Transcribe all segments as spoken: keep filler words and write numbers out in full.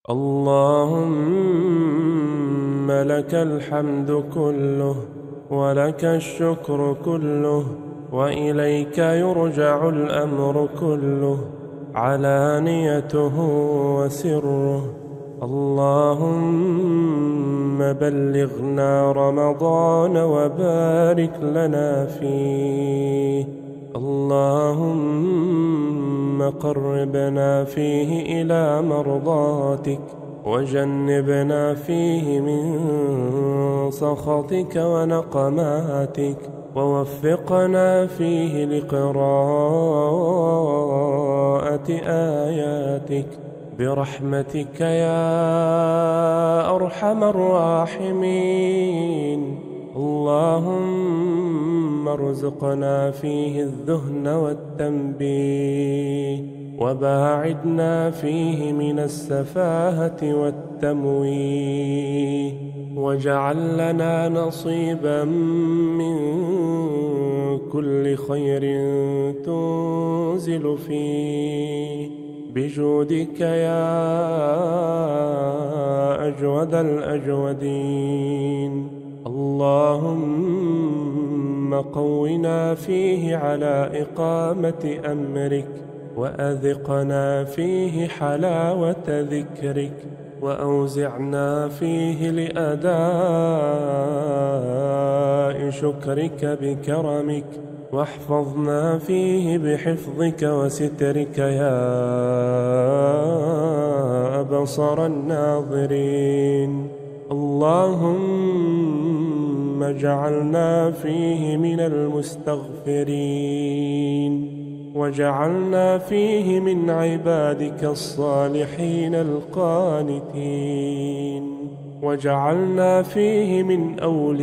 اللهم لك الحمد كله، ولك الشكر كله، وإليك يرجع الأمر كله، علانيته وسره. اللهم بلغنا رمضان وبارك لنا فيه. اللهم قربنا فيه إلى مرضاتك، وجنبنا فيه من سخطك ونقماتك، ووفقنا فيه لقراءة آياتك برحمتك يا أرحم الراحمين. اللهم ارزقنا فيه الذهن والتنبيه، وباعدنا فيه من السفاهة والتمويه، واجعل لنا نصيبا من كل خير تنزل فيه بجودك يا أجود الأجودين. اللهم قونا فيه على إقامة أمرك، وأذقنا فيه حلاوة ذكرك، وأوزعنا فيه لأداء شكرك بكرمك، واحفظنا فيه بحفظك وسترك يا أبصر الناظرين. اللهم اجعلنا فيه من المستغفرين، وجعلنا فيه من عبادك الصالحين القانتين، وجعلنا فيه من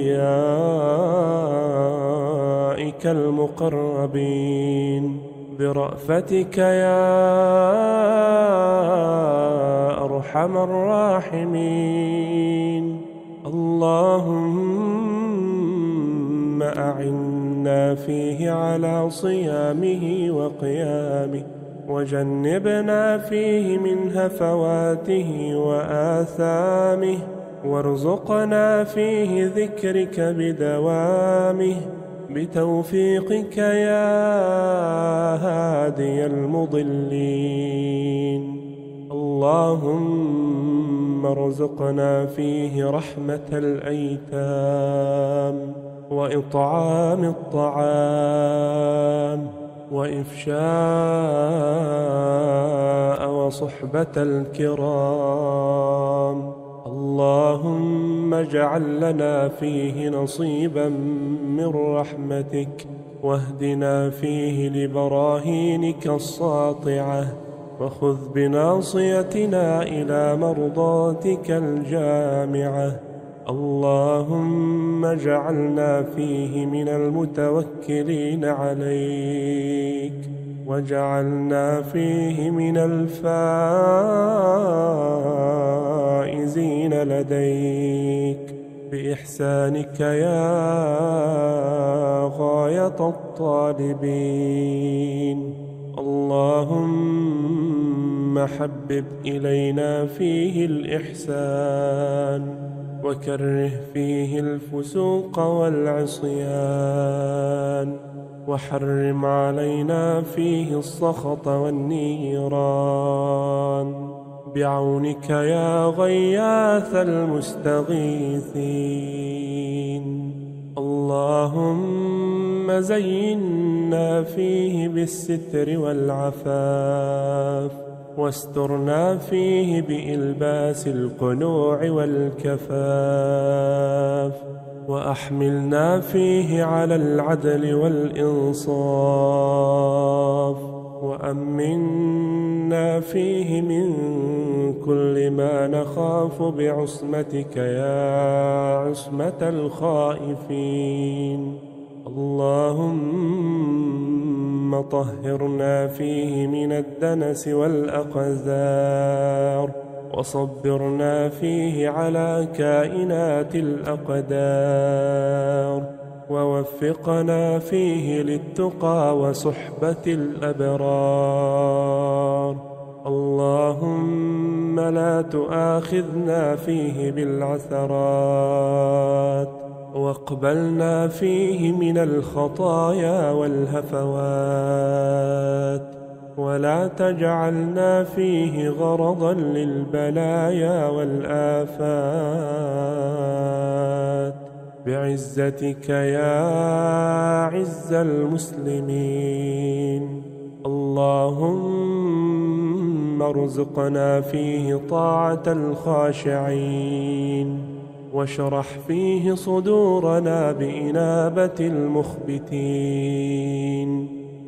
أوليائك المقربين برأفتك يا أرحم الراحمين. اللهم أعنا فيه على صيامه وقيامه، وجنبنا فيه من هفواته وآثامه، وارزقنا فيه ذكرك بدوامه بتوفيقك يا هادي المضلين. اللهم ارزقنا فيه رحمة الأيتام، وإطعام الطعام، وإفشاء وصحبة الكرام. اللهم اجعل لنا فيه نصيبا من رحمتك، واهدنا فيه لبراهينك الساطعة، وخذ بناصيتنا إلى مرضاتك الجامعة. اللهم اجعلنا فيه من المتوكلين عليك، واجعلنا فيه من الفائزين لديك بإحسانك يا غاية الطالبين. اللهم حبب إلينا فيه الإحسان، وكره فيه الفسوق والعصيان، وحرم علينا فيه السخط والنيران بعونك يا غياث المستغيثين. اللهم زينا فيه بالستر والعفاف، واسترنا فيه بإلباس القنوع والكفاف، وأحملنا فيه على العدل والإنصاف، وأمنا فيه من كل ما نخاف بعصمتك يا عصمة الخائفين. اللهم طهرنا فيه من الدنس والأقذار، وصبرنا فيه على كائنات الأقدار، ووفقنا فيه للتقى وصحبة الأبرار. اللهم لا تؤاخذنا فيه بالعثرات، واقبلنا فيه من الخطايا والهفوات، ولا تجعلنا فيه غرضا للبلايا والآفات، بعزتك يا عز المسلمين. اللهم ارزقنا فيه طاعة الخاشعين، واشرح فيه صدورنا بإنابة المخبتين.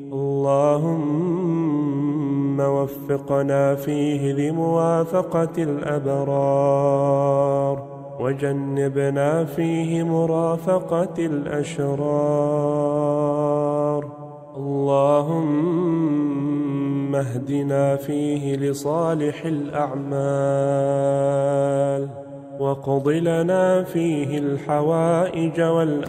اللهم وفقنا فيه لموافقة الأبرار، وجنبنا فيه مرافقة الأشرار. اللهم اهدنا فيه لصالح الأعمال، واقض لنا فيه الحوائج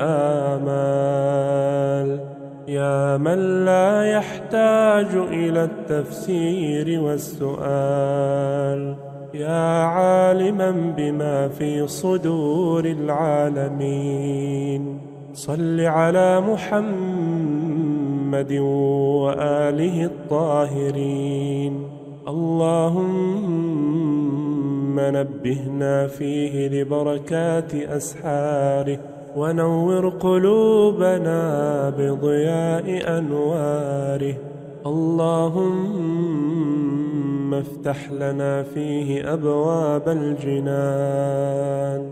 والآمال، يا من لا يحتاج إلى التفسير والسؤال، يا عالما بما في صدور العالمين. صل على محمد وآله الطاهرين. اللهم نبهنا فيه لبركات أسحاره، ونور قلوبنا بضياء أنواره. اللهم افتح لنا فيه أبواب الجنان،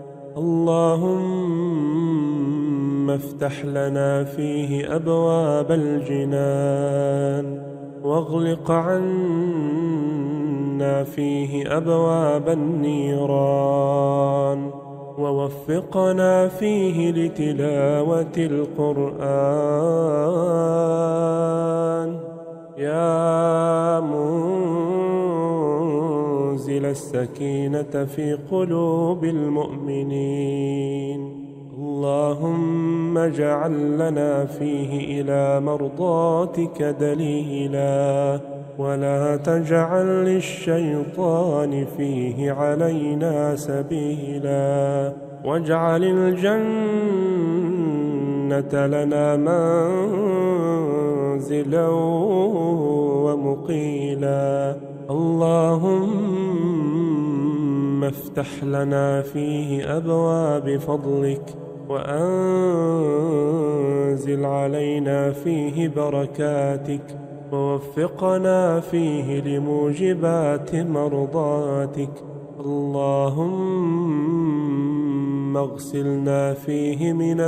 اللهم افتح لنا فيه أبواب الجنان، واغلق عنا فيه أبواب النيران، ووفقنا فيه لتلاوة القرآن. يا منزل السكينة في قلوب المؤمنين، اللهم اجعل لنا فيه إلى مرضاتك دليلا، ولا تجعل للشيطان فيه علينا سبيلا، واجعل الجنة لنا منزلا ومقيلا. اللهم افتح لنا فيه أبواب فضلك، وأنزل علينا فيه بركاتك، ووفقنا فيه لموجبات مرضاتك. اللهم اغسلنا فيه من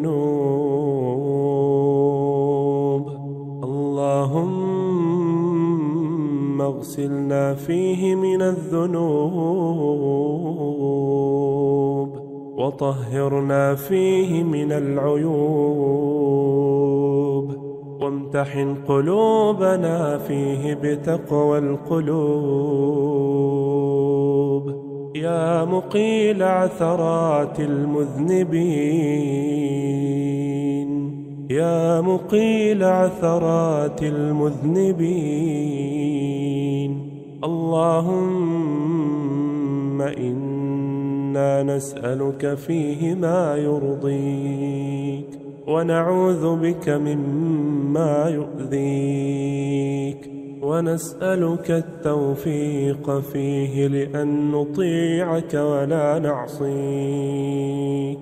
الذنوب، اللهم اغسلنا فيه من الذنوب، وطهرنا فيه من العيوب، وامتحن قلوبنا فيه بتقوى القلوب. يا مقيل عثرات المذنبين، يا مقيل عثرات المذنبين، اللهم إنا نسألك فيه ما يرضيك، ونعوذ بك مما يؤذيك، ونسألك التوفيق فيه لأن نطيعك ولا نعصيك.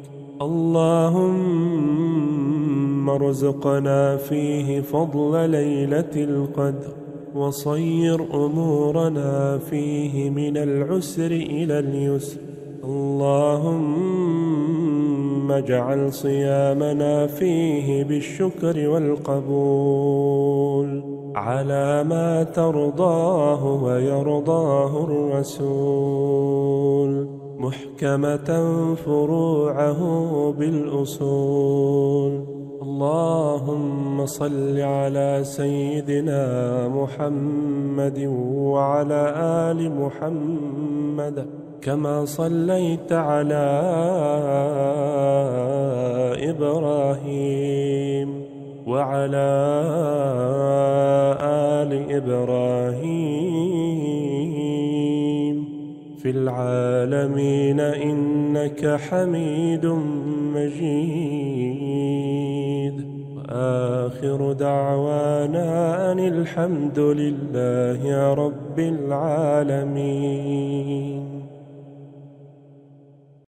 اللهم ارزقنا فيه فضل ليلة القدر، وصير أمورنا فيه من العسر إلى اليسر. اللهم اجعل صيامنا فيه بالشكر والقبول على ما ترضاه ويرضاه الرسول، محكمة فروعه بالأصول. اللهم صل على سيدنا محمد وعلى آل محمد، كما صليت على إبراهيم وعلى آل إبراهيم في العالمين إنك حميد مجيد. وآخر دعوانا أن الحمد لله رب العالمين.